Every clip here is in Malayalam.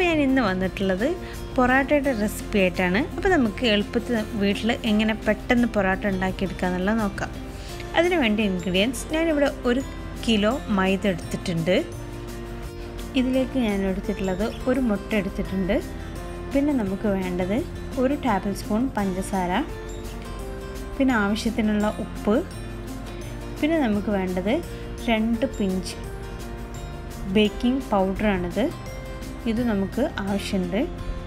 ഞാൻ ഇന്ന് വന്നിട്ടുള്ളത് പൊറോട്ടയുടെ റെസിപ്പി ആയിട്ടാണ്. അപ്പോൾ നമുക്ക് എളുപ്പത്തിൽ വീട്ടിൽ എങ്ങനെ പെട്ടെന്ന് പൊറോട്ട ഉണ്ടാക്കിയെടുക്കാമെന്നുള്ളത് നോക്കാം. അതിന് വേണ്ട ഇൻഗ്രീഡിയൻസ് ഞാനിവിടെ 1 കിലോ മൈദ എടുത്തിട്ടുണ്ട്. ഇതിലേക്ക് ഞാൻ എടുത്തിട്ടുള്ളത് 1 മുട്ട എടുത്തിട്ടുണ്ട്. പിന്നെ നമുക്ക് വേണ്ടത് 1 ടേബിൾ സ്പൂൺ പഞ്ചസാര, പിന്നെ ആവശ്യത്തിനുള്ള ഉപ്പ്, പിന്നെ നമുക്ക് വേണ്ടത് 2 പിഞ്ച് ബേക്കിംഗ് പൗഡറാണിത്. ഇത് നമുക്ക് ആവശ്യമുണ്ട്.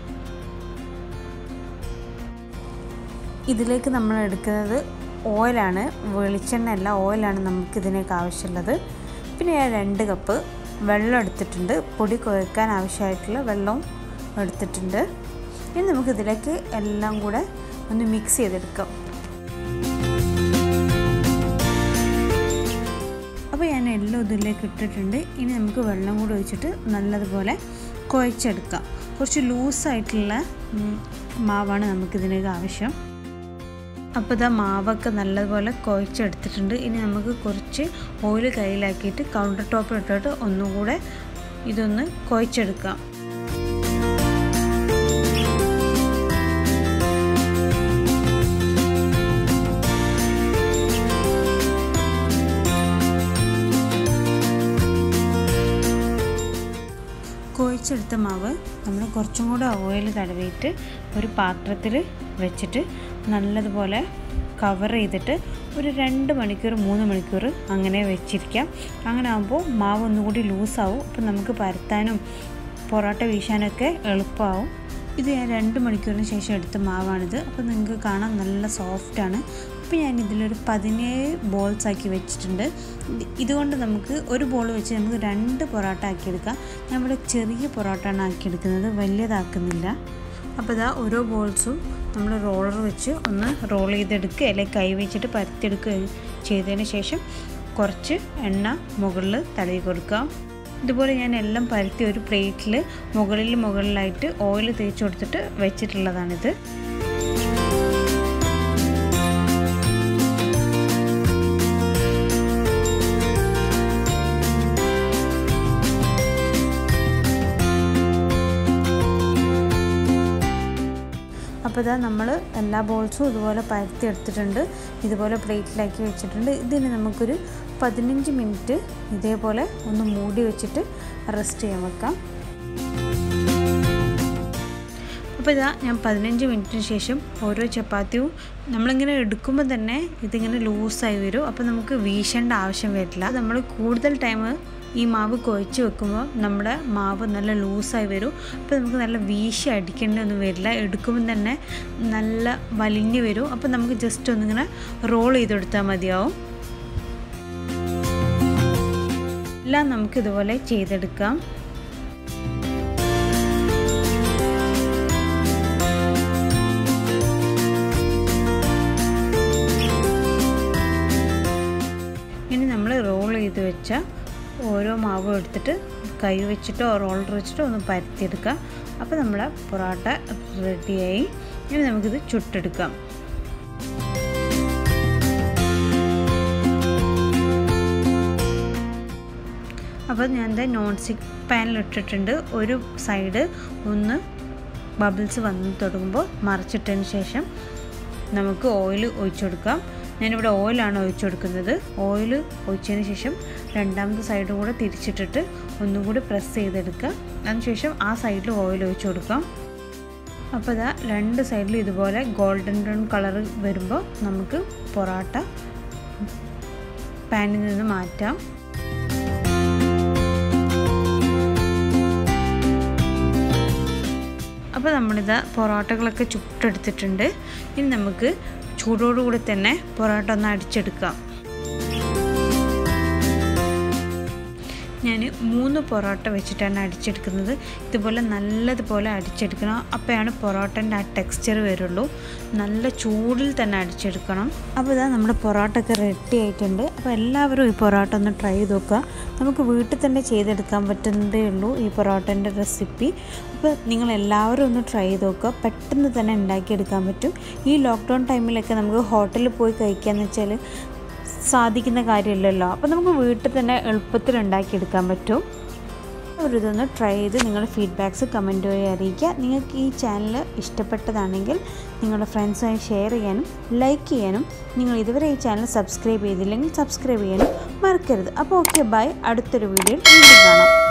ഇതിലേക്ക് നമ്മൾ എടുക്കുന്നത് ഓയിലാണ്, വെളിച്ചെണ്ണ അല്ല, ഓയിലാണ് നമുക്കിതിനേക്ക് ആവശ്യമുള്ളത്. പിന്നെ ഞാൻ 2 കപ്പ് വെള്ളം എടുത്തിട്ടുണ്ട്. പൊടി കുഴക്കാൻ ആവശ്യമായിട്ടുള്ള വെള്ളവും എടുത്തിട്ടുണ്ട്. ഇനി നമുക്കിതിലേക്ക് എല്ലാം കൂടെ ഒന്ന് മിക്സ് ചെയ്തെടുക്കാം. അപ്പോൾ ഞാൻ എല്ലാം ഇതിലേക്ക് ഇട്ടിട്ടുണ്ട്. ഇനി നമുക്ക് വെള്ളം കൂടി ഒഴിച്ചിട്ട് നല്ലതുപോലെ കുഴച്ചെടുക്കാം. കുറച്ച് ലൂസായിട്ടുള്ള മാവാണ് നമുക്കിതിനേക്ക് ആവശ്യം. അപ്പോൾ ഇതാ മാവൊക്കെ നല്ലതുപോലെ കുഴച്ചെടുത്തിട്ടുണ്ട്. ഇനി നമുക്ക് കുറച്ച് ഓയിൽ കയ്യിലാക്കിയിട്ട് കൗണ്ടർ ടോപ്പിൽ ഇട്ടിട്ട് ഒന്നുകൂടെ ഇതൊന്ന് കുഴച്ചെടുക്കാം. കുഴച്ചെടുത്ത മാവ് നമ്മൾ കുറച്ചും കൂടെ ഓയിൽ തടവിയിട്ട് ഒരു പാത്രത്തിൽ വെച്ചിട്ട് നല്ലതുപോലെ കവർ ചെയ്തിട്ട് ഒരു 2 മണിക്കൂർ 3 മണിക്കൂർ അങ്ങനെ വെച്ചിരിക്കാം. അങ്ങനെ ആകുമ്പോൾ മാവ് ഒന്നുകൂടി ലൂസാവും. അപ്പോൾ നമുക്ക് പരത്താനും പൊറോട്ട വീശാനൊക്കെ എളുപ്പമാവും. ഇത് ഞാൻ 2 മണിക്കൂറിന് ശേഷം എടുത്ത മാവാണിത്. അപ്പോൾ നിങ്ങൾക്ക് കാണാൻ നല്ല സോഫ്റ്റാണ്. അപ്പോൾ ഞാൻ ഇതിലൊരു 17 ബോൾസ് ആക്കി വെച്ചിട്ടുണ്ട്. ഇതുകൊണ്ട് നമുക്ക് ഒരു ബോൾ വെച്ച് നമുക്ക് 2 പൊറോട്ട ആക്കിയെടുക്കാം. ഞാൻ ഇവിടെ ചെറിയ പൊറോട്ടയാണ് ആക്കിയെടുക്കുന്നത്, വലിയതാക്കുന്നില്ല. അപ്പോൾ ഇതാ ഓരോ ബോൾസും നമ്മൾ റോളർ വെച്ച് ഒന്ന് റോൾ ചെയ്തെടുക്കുക, അല്ലെങ്കിൽ കൈ വെച്ചിട്ട് പരത്തിയെടുക്കുക ചെയ്തതിന് ശേഷം കുറച്ച് എണ്ണ മുകളിൽ തടവി കൊടുക്കാം. ഇതുപോലെ ഞാൻ എല്ലാം പരത്തി ഒരു പ്ലേറ്റിൽ മുകളിലായിട്ട് ഓയിൽ തേച്ച് കൊടുത്തിട്ട് വെച്ചിട്ടുള്ളതാണിത്. അപ്പോൾ ഇതാ നമ്മൾ എല്ലാ ബോൾസും ഇതുപോലെ പരത്തി എടുത്തിട്ടുണ്ട്. ഇതുപോലെ പ്ലേറ്റിലാക്കി വെച്ചിട്ടുണ്ട്. ഇതിന് നമുക്കൊരു 15 മിനിറ്റ് ഇതേപോലെ ഒന്ന് മൂടി വെച്ചിട്ട് റെസ്റ്റ് ചെയ്യാൻ വെക്കാം. അപ്പോൾ ഇതാ ഞാൻ 15 മിനിറ്റിന് ശേഷം ഓരോ ചപ്പാത്തിയും നമ്മളിങ്ങനെ എടുക്കുമ്പോൾ തന്നെ ഇതിങ്ങനെ ലൂസായി വരും. അപ്പോൾ നമുക്ക് വീശേണ്ട ആവശ്യം വരില്ല. നമ്മൾ കൂടുതൽ ടൈം ഈ മാവ് കുഴച്ച് വെക്കുമ്പോൾ നമ്മുടെ മാവ് നല്ല ലൂസായി വരും. അപ്പോൾ നമുക്ക് നല്ല വീശി അടിക്കേണ്ടതൊന്നും വരില്ല. എടുക്കുമ്പോൾ തന്നെ നല്ല വലിഞ്ഞ് വരും. അപ്പോൾ നമുക്ക് ജസ്റ്റ് ഒന്നിങ്ങനെ റോൾ ചെയ്തെടുത്താൽ മതിയാവും. എല്ലാം നമുക്കിതുപോലെ ചെയ്തെടുക്കാം. ഇനി നമ്മൾ റോൾ ചെയ്ത് വെച്ച ഓരോ മാവും എടുത്തിട്ട് കൈ വെച്ചിട്ടോ റോളർ വെച്ചിട്ടോ ഒന്ന് പരത്തിയെടുക്കാം. അപ്പോൾ നമ്മളെ പൊറോട്ട റെഡിയായി. ഇനി നമുക്കിത് ചുട്ടെടുക്കാം. അപ്പോൾ ഞാൻ നോൺ സ്റ്റിക്ക് പാനിലിട്ടിട്ടുണ്ട്. ഒരു സൈഡ് ഒന്ന് ബബിൾസ് വന്ന് തുടങ്ങുമ്പോൾ മറിച്ചിട്ടതിന് ശേഷം നമുക്ക് ഓയിൽ ഒഴിച്ചു കൊടുക്കാം. ഞാനിവിടെ ഓയിലാണ് ഒഴിച്ചു കൊടുക്കുന്നത്. ഓയിൽ ഒഴിച്ചതിന് ശേഷം രണ്ടാമത്തെ സൈഡും കൂടെ തിരിച്ചിട്ടിട്ട് ഒന്നും കൂടി പ്രസ് ചെയ്തെടുക്കുക. അതിനുശേഷം ആ സൈഡിൽ ഓയിൽ ഒഴിച്ചു കൊടുക്കാം. അപ്പോൾ ഇതാ 2 സൈഡിലും ഇതുപോലെ ഗോൾഡൻ ബ്രൗൺ കളർ വരുമ്പോൾ നമുക്ക് പൊറോട്ട പാനിൽ നിന്ന് മാറ്റാം. അപ്പോൾ നമ്മളിത് പൊറോട്ടകളൊക്കെ ചുട്ടെടുത്തിട്ടുണ്ട്. ഇനി നമുക്ക് ചൂടോടുകൂടി തന്നെ പൊറോട്ട ഒന്ന് അടിച്ചെടുക്കാം. ഞാൻ 3 പൊറോട്ട വെച്ചിട്ടാണ് അടിച്ചെടുക്കുന്നത്. ഇതുപോലെ നല്ലതുപോലെ അടിച്ചെടുക്കണം. അപ്പോഴാണ് പൊറോട്ടൻ്റെ ആ ടെക്സ്ചർ വരുള്ളൂ. നല്ല ചൂടിൽ തന്നെ അടിച്ചെടുക്കണം. അപ്പോൾ ഇതാ നമ്മുടെ പൊറോട്ട ഒക്കെ റെഡി ആയിട്ടുണ്ട്. അപ്പോൾ എല്ലാവരും ഈ പൊറോട്ട ഒന്ന് ട്രൈ ചെയ്ത് നോക്കുക. നമുക്ക് വീട്ടിൽ തന്നെ ചെയ്തെടുക്കാൻ പറ്റുന്നതേ ഉള്ളൂ ഈ പൊറോട്ടൻ്റെ റെസിപ്പി. അപ്പോൾ നിങ്ങളെല്ലാവരും ഒന്ന് ട്രൈ ചെയ്ത് നോക്കുക. പെട്ടെന്ന് തന്നെ ഉണ്ടാക്കിയെടുക്കാൻ പറ്റും. ഈ ലോക്ക്ഡൗൺ ടൈമിലൊക്കെ നമുക്ക് ഹോട്ടലിൽ പോയി കഴിക്കാമെന്ന് വെച്ചാൽ സാധിക്കുന്ന കാര്യമില്ലല്ലോ. അപ്പോൾ നമുക്ക് വീട്ടിൽ തന്നെ എളുപ്പത്തിൽ ഉണ്ടാക്കിയെടുക്കാൻ പറ്റും. ഇതൊന്ന് ട്രൈ ചെയ്ത് നിങ്ങളുടെ ഫീഡ്ബാക്ക്സ് കമൻറ്റ് വഴി അറിയിക്കുക. നിങ്ങൾക്ക് ഈ ചാനൽ ഇഷ്ടപ്പെട്ടതാണെങ്കിൽ നിങ്ങളുടെ ഫ്രണ്ട്സുമായി ഷെയർ ചെയ്യാനും ലൈക്ക് ചെയ്യാനും, നിങ്ങൾ ഇതുവരെ ഈ ചാനൽ സബ്സ്ക്രൈബ് ചെയ്തില്ലെങ്കിൽ സബ്സ്ക്രൈബ് ചെയ്യാനും മറക്കരുത്. അപ്പോൾ ഓക്കെ, ബൈ. അടുത്തൊരു വീഡിയോയിൽ വീണ്ടും കാണാം.